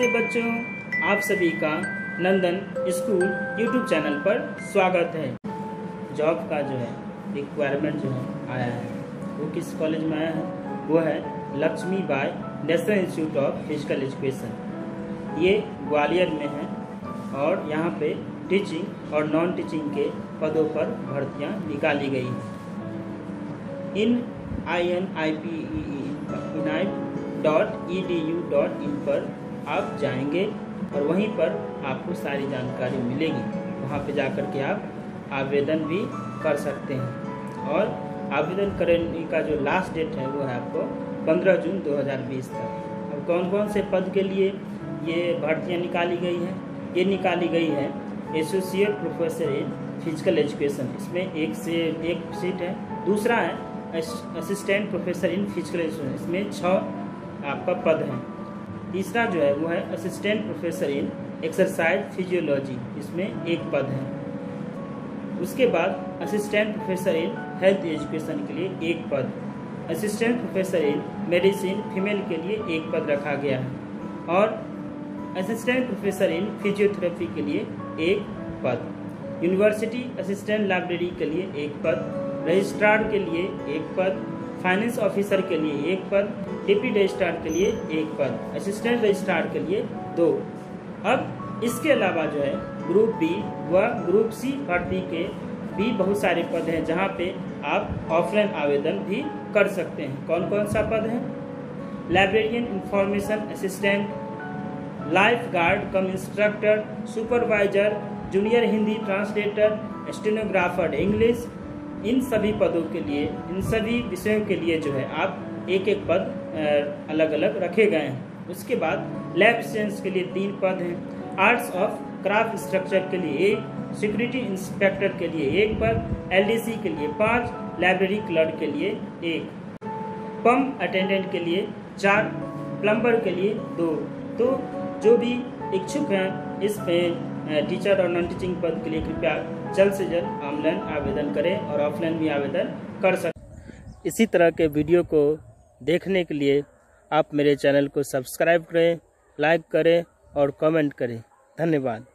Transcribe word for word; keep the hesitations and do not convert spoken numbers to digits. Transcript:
नमस्ते बच्चों, आप सभी का नंदन स्कूल यूट्यूब चैनल पर स्वागत है। जॉब का जो है रिक्वायरमेंट जो है आया है, वो किस कॉलेज में आया है? वो है Lakshmibai national institute of physical education. ये ग्वालियर में है और यहाँ पे टीचिंग और नॉन टीचिंग के पदों पर भर्तियाँ निकाली गई हैं। इन I N I P E dot E D U dot in पर आप जाएंगे और वहीं पर आपको सारी जानकारी मिलेगी। वहाँ पे जाकर के आप आवेदन भी कर सकते हैं और आवेदन करने का जो लास्ट डेट है वो है आपको पंद्रह जून दो हज़ार बीस तक। अब कौन कौन से पद के लिए ये भर्तियाँ निकाली गई हैं? ये निकाली गई है associate professor in physical education, इसमें एक से एक सीट है। दूसरा है assistant professor in physical education, इसमें छः आपका पद है। तीसरा जो है वो है assistant professor in exercise physiology, इसमें एक पद है। उसके बाद assistant professor in health education के लिए एक पद, assistant professor in medicine female के लिए एक पद रखा गया है और असिस्टेंट प्रोफेसर इन फिजियोथेरेपी के लिए एक पद, यूनिवर्सिटी असिस्टेंट लाइब्रेरी के लिए एक पद, रजिस्ट्रार के लिए एक पद, फाइनेंस ऑफिसर के लिए एक पद, डिप्टी रजिस्ट्रार के लिए एक पद, असिस्टेंट रजिस्ट्रार के लिए दो। अब इसके अलावा जो है ग्रुप बी व ग्रुप सी भर्ती के भी बहुत सारे पद हैं जहां पे आप ऑफलाइन आवेदन भी कर सकते हैं। कौन कौन सा पद है? Librarian information assistant, lifeguard cum instructor, supervisor, junior Hindi translator, stenographer English. इन सभी पदों के लिए, इन सभी विषयों के लिए जो है आप एक एक पद अलग अलग रखे गए हैं। उसके बाद लैब साइंस के लिए तीन पद हैं, आर्ट्स ऑफ क्राफ्ट स्ट्रक्चर के लिए एक, सिक्योरिटी इंस्पेक्टर के लिए एक पद, एल डी सी के लिए पाँच, लाइब्रेरी क्लर्क के लिए एक, पंप अटेंडेंट के लिए चार, प्लम्बर के लिए दो। तो जो भी इच्छुक हैं इस टीचर और नॉन टीचिंग पद के लिए कृपया जल्द से जल्द ऑनलाइन आवेदन करें और ऑफलाइन भी आवेदन कर सकते। इसी तरह के वीडियो को देखने के लिए आप मेरे चैनल को सब्सक्राइब करें, लाइक करें और कमेंट करें। धन्यवाद।